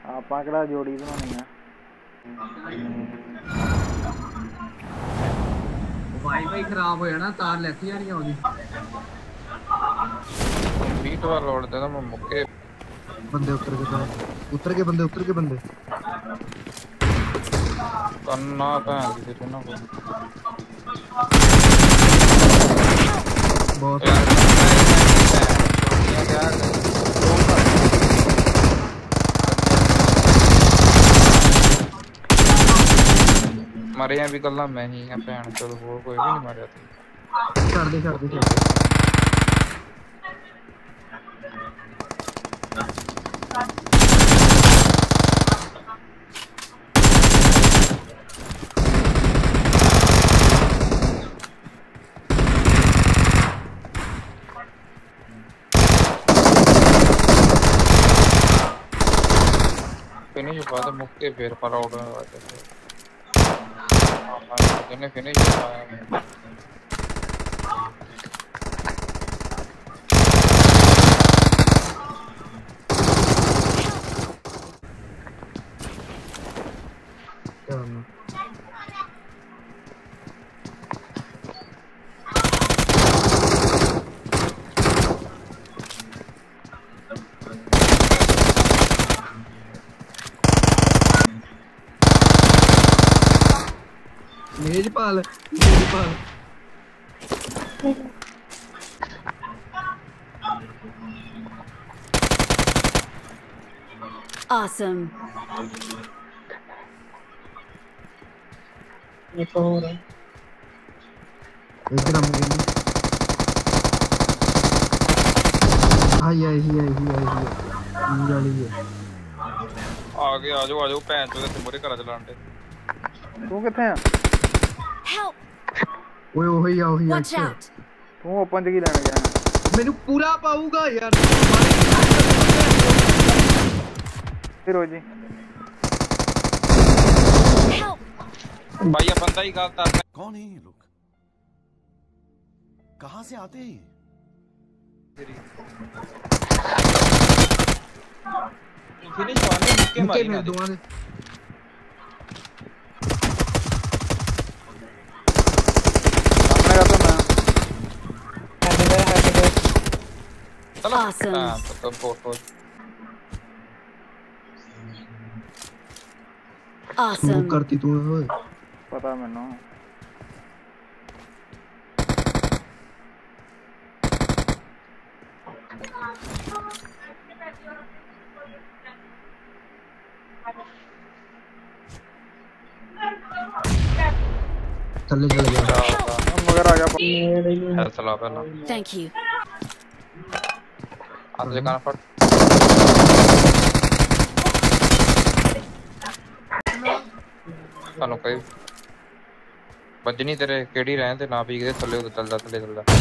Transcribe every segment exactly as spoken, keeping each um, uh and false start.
ਆਪਾਂ ਕਿਹੜਾ ਜੋੜੀ ਬਣਾਉਣੀ ਆ ਵਾਈਫਾਈ ਖਰਾਬ ਹੋ ਜਾਣਾ ਤਾਰ ਲੈਤੀ ਜਾਣੀ ਆਉਂਦੀ बीट वाला लोड देना मैं मुक्के बंदे उतर के उतर के बंदे उतर के बंदे करना पैन किसी को ना को बहुत क्या मारे यहाँ भी कल्ला मैं ही यहाँ पैन चलो वो कोई भी नहीं मारे थे कर दे कर दे कर दे फिनिश हुआ था मुक्के फिर पर आउट में आते थे इन्हें फिनिश हुआ है मेजपाल मेजपाल Awesome. ये तो हो रहा है इधर हम गए हाय हाय हाय हाय हाय गाड़ी है आगे आ जाओ आ जाओ पैन तो ते मोरे करा चलांटे तू किथे है Help. ओए ओए आओ ही Watch out. तू ओपन जगी लेने गया मेनू पूरा पाऊंगा यार फिर हो जी Help. भाई ये बंदा ही गलत है कौन है ये लोग कहां से आते हैं फिनिश वाले मुक्के मारी ना दुआ दे Awesome. हां तो फोटो Awesome. करती तू ओए पता मैनू चले चले गया मगर आ गया है चला पहला Thank you. आज जगह फट कानो कोई बजनी तेरे केडी रहे थे ना भी के थल्ले उधर चल जा थल्ले चल जा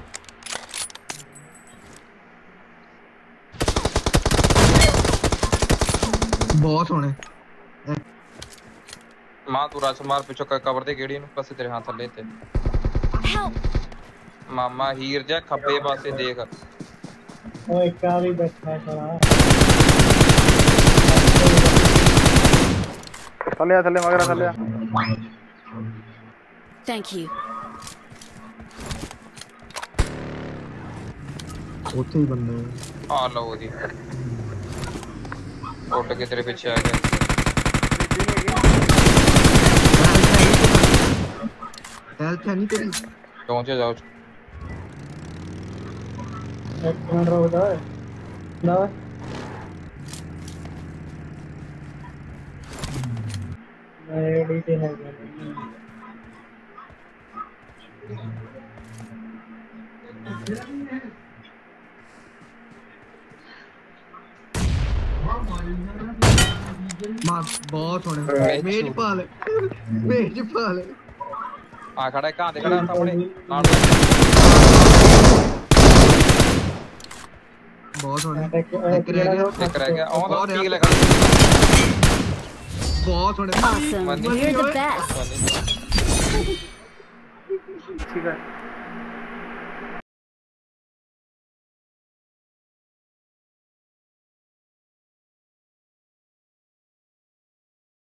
बहुत होने मां तू राज मार पीछे कवर दे केडी नु पासे तेरे हाथ थल्ले थे Help. मामा हीर जा खब्बे पासे देख ओए क्या भी बैठा है साला थल्ले आ थल्ले मगर थल्ले आ Thank you. उठे ही बंदे आ लो जी उठ के तेरे पीछे आ गया हेल्थ है नहीं तेरी पहुंचे जाओ एक मिनट रुक जा ना रेडी से है मां बहुत होने मेजपाल मेजपाल आ खड़ा है कहां देखड़ा सामने बहुत होने एक रह गया देख रह गया और ठीक लगा बहुत होने Awesome. You're the best. ठीक है